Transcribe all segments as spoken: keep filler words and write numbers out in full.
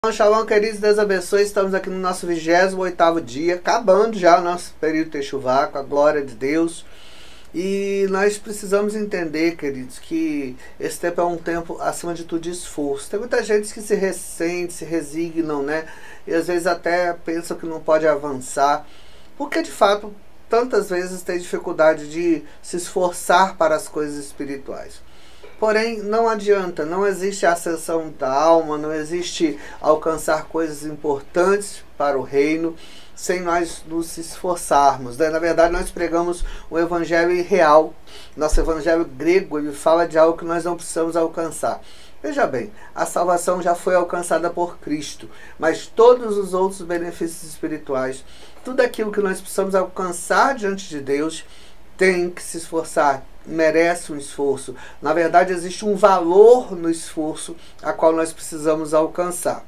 Shalom, queridos, Deus abençoe. Estamos aqui no nosso vigésimo oitavo dia, acabando já o nosso período Techuvá, com a glória de Deus. E nós precisamos entender, queridos, que esse tempo é um tempo, acima de tudo, de esforço. Tem muita gente que se ressente, se resignam, né? E às vezes até pensam que não pode avançar, porque de fato, tantas vezes tem dificuldade de se esforçar para as coisas espirituais. Porém, não adianta, não existe ascensão da alma, não existe alcançar coisas importantes para o reino sem nós nos esforçarmos, né? Na verdade, nós pregamos o evangelho real. Nosso evangelho grego, ele fala de algo que nós não precisamos alcançar. Veja bem, a salvação já foi alcançada por Cristo, mas todos os outros benefícios espirituais, tudo aquilo que nós precisamos alcançar diante de Deus, tem que se esforçar, merece um esforço. Na verdade, existe um valor no esforço a qual nós precisamos alcançar.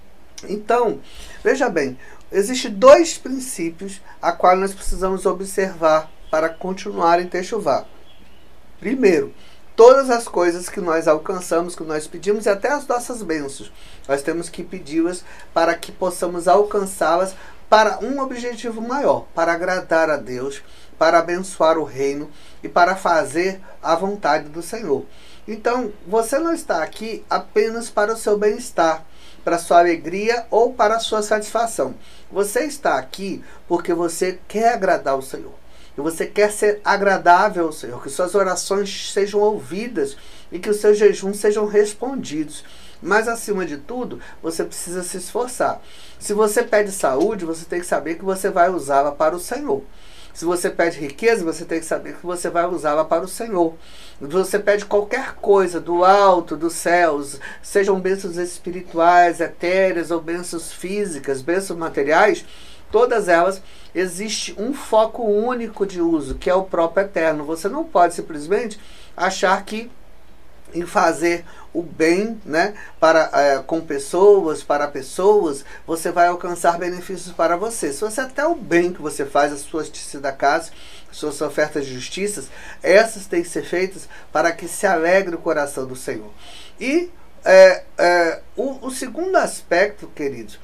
Então, veja bem, existem dois princípios a qual nós precisamos observar para continuar em Techuvá. Primeiro, todas as coisas que nós alcançamos, que nós pedimos, e até as nossas bênçãos, nós temos que pedi-las para que possamos alcançá-las para um objetivo maior, para agradar a Deus, para abençoar o reino e para fazer a vontade do Senhor. Então, você não está aqui apenas para o seu bem-estar, para a sua alegria ou para a sua satisfação. Você está aqui porque você quer agradar o Senhor. E você quer ser agradável ao Senhor, que suas orações sejam ouvidas e que os seus jejuns sejam respondidos. Mas, acima de tudo, você precisa se esforçar. Se você pede saúde, você tem que saber que você vai usá-la para o Senhor. Se você pede riqueza, você tem que saber que você vai usá-la para o Senhor. Se você pede qualquer coisa do alto, dos céus, sejam bênçãos espirituais, etéreas ou bênçãos físicas, bênçãos materiais, todas elas existe um foco único de uso, que é o próprio eterno. Você não pode simplesmente achar que em fazer o bem, né, para, é, com pessoas, para pessoas, você vai alcançar benefícios para você. Se você até o bem que você faz, as suas tzedakás, suas ofertas de justiça, essas têm que ser feitas para que se alegre o coração do Senhor. E é, é, o, o segundo aspecto, queridos,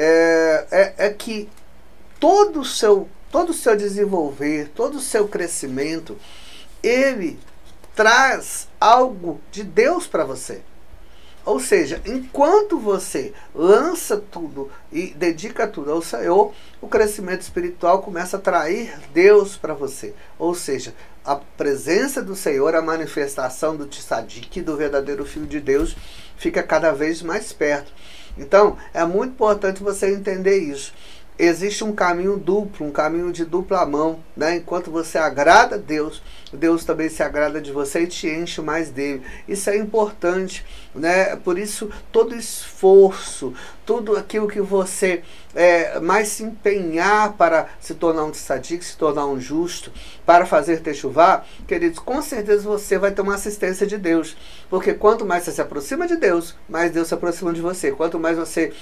é, é, é que todo o seu, todo o seu desenvolver, todo o seu crescimento, ele traz algo de Deus para você. Ou seja, enquanto você lança tudo e dedica tudo ao Senhor, o crescimento espiritual começa a atrair Deus para você. Ou seja, a presença do Senhor, a manifestação do Tzadik, do verdadeiro Filho de Deus, fica cada vez mais perto. Então, é muito importante você entender isso. Existe um caminho duplo, um caminho de dupla mão, né? Enquanto você agrada a Deus, Deus também se agrada de você e te enche mais dele. Isso é importante, né? Por isso, todo esforço, tudo aquilo que você é, mais se empenhar para se tornar um tzadik, se tornar um justo, para fazer techuvá, queridos, com certeza você vai ter uma assistência de Deus. Porque quanto mais você se aproxima de Deus, mais Deus se aproxima de você. Quanto mais você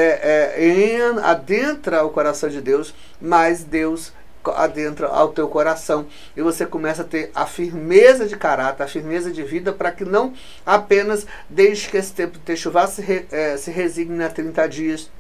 é, é, adentra o coração de Deus, mais Deus adentra ao teu coração, e você começa a ter a firmeza de caráter, a firmeza de vida, para que não apenas deixe que esse tempo de techuvá se, re, é, se resigne a trinta dias,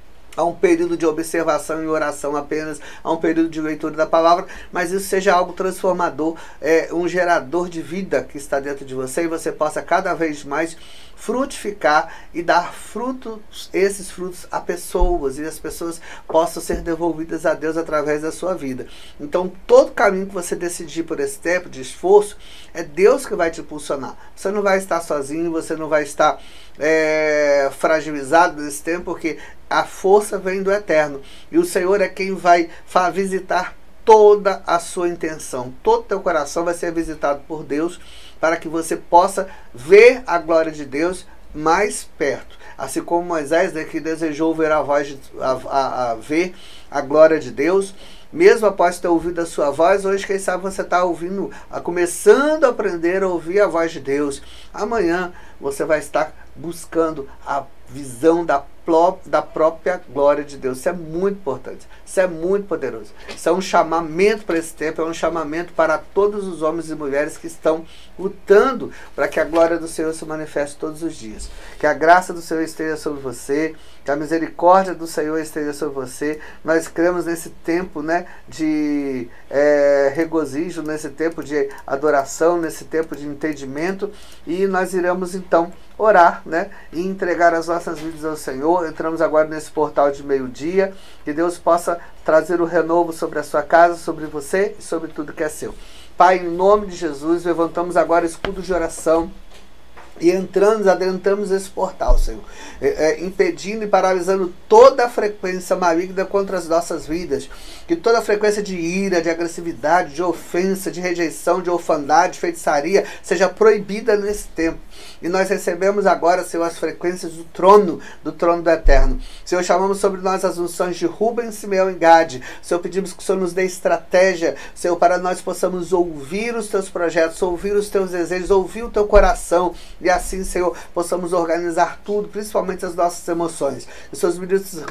a um período de observação e oração apenas, a um período de leitura da palavra, mas isso seja algo transformador, é, um gerador de vida que está dentro de você, e você possa cada vez mais frutificar e dar frutos, esses frutos a pessoas, e as pessoas possam ser devolvidas a Deus através da sua vida. Então, todo caminho que você decidir por esse tempo de esforço, é Deus que vai te impulsionar. Você não vai estar sozinho, você não vai estar é, fragilizado nesse tempo, porque a força vem do Eterno, e o Senhor é quem vai visitar toda a sua intenção. Todo o teu coração vai ser visitado por Deus, para que você possa ver a glória de Deus mais perto. Assim como Moisés, né, que desejou ver a voz, de, a, a, a ver a glória de Deus, mesmo após ter ouvido a sua voz, hoje quem sabe você está ouvindo, a, começando a aprender a ouvir a voz de Deus. Amanhã você vai estar buscando a visão da pró- da própria glória de Deus. Isso é muito importante. Isso é muito poderoso. Isso é um chamamento para esse tempo, é um chamamento para todos os homens e mulheres que estão lutando para que a glória do Senhor se manifeste todos os dias. Que a graça do Senhor esteja sobre você, que a misericórdia do Senhor esteja sobre você. Nós cremos nesse tempo, né, de é, regozijo, nesse tempo de adoração, nesse tempo de entendimento, e nós iremos então orar, né, e entregar as nossas vidas ao Senhor. Entramos agora nesse portal de meio-dia, que Deus possa trazer o renovo sobre a sua casa, sobre você e sobre tudo que é seu. Pai, em nome de Jesus, levantamos agora escudo de oração e entramos, adentramos esse portal, Senhor, é, é, impedindo e paralisando toda a frequência maligna contra as nossas vidas, que toda a frequência de ira, de agressividade, de ofensa, de rejeição, de orfandade, de feitiçaria, seja proibida nesse tempo. E nós recebemos agora, Senhor, as frequências do trono, do trono do Eterno. Senhor, chamamos sobre nós as unções de Rubens, Simeão e Gade. Senhor, pedimos que o Senhor nos dê estratégia, Senhor, para nós possamos ouvir os Teus projetos, ouvir os Teus desejos, ouvir o Teu coração, e assim, Senhor, possamos organizar tudo, principalmente as nossas emoções. Que os Seus ministros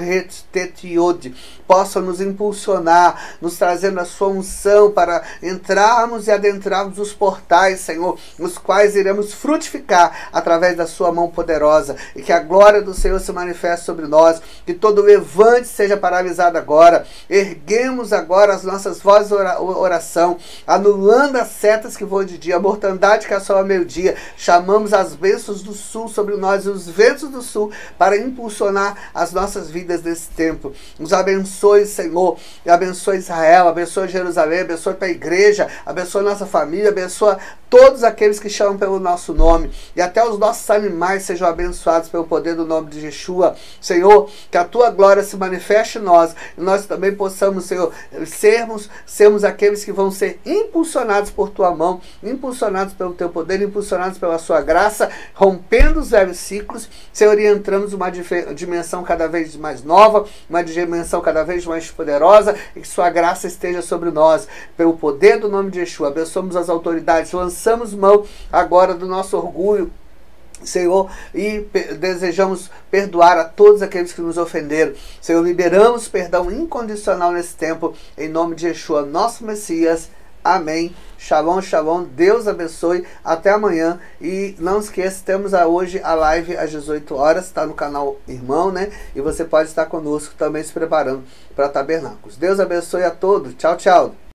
Tetiode possam nos impulsionar, nos trazendo a Sua unção para entrarmos e adentrarmos os portais, Senhor, nos quais iremos frutificar através da Sua mão poderosa, e que a glória do Senhor se manifeste sobre nós, que todo levante seja paralisado agora. Erguemos agora as nossas vozes de oração, anulando as setas que voam de dia, a mortandade que assola meio-dia. Chamamos as bênçãos do sul sobre nós e os ventos do sul para impulsionar as nossas vidas nesse tempo. Nos abençoe, Senhor, e abençoe Israel, abençoe Jerusalém, abençoe a igreja, abençoe nossa família, abençoe todos aqueles que chamam pelo nosso nome, e até os nossos animais sejam abençoados pelo poder do nome de Yeshua. Senhor, que a Tua glória se manifeste em nós, e nós também possamos, Senhor, sermos, sermos aqueles que vão ser impulsionados por Tua mão, impulsionados pelo Teu poder, impulsionados pela Sua graça, rompendo os velhos ciclos, Senhor, e entramos numa dimensão cada vez mais nova, uma dimensão cada vez mais poderosa, e que Sua graça esteja sobre nós, pelo poder do nome de Yeshua. Abençoamos as autoridades, lançamos mão agora do nosso orgulho, Senhor, e desejamos perdoar a todos aqueles que nos ofenderam. Senhor, liberamos perdão incondicional nesse tempo, em nome de Yeshua, nosso Messias. Amém. Shalom, shalom. Deus abençoe. Até amanhã. E não esqueça, temos a, hoje a live às dezoito horas. Está no canal Irmão, né? E você pode estar conosco também se preparando para Tabernáculos. Deus abençoe a todos. Tchau, tchau.